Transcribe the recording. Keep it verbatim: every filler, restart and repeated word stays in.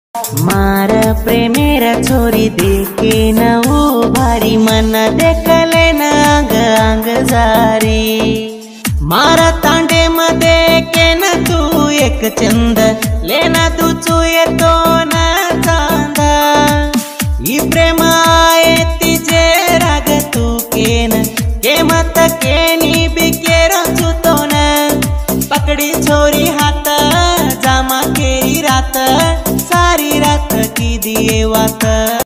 मार प्रेमेर छोरी देखे न वो भारी मन देखले न अंग अंग जारी मारा तांडे मध्ये के न तू एक चंद लेना तू चुये तो न चांदा ई प्रेम आये तिजे राग तू केन के मत के नी बिकेरो चुतो न पकड़ी छोरी हाथ जामा केरी रात सारी रात की दिए वात।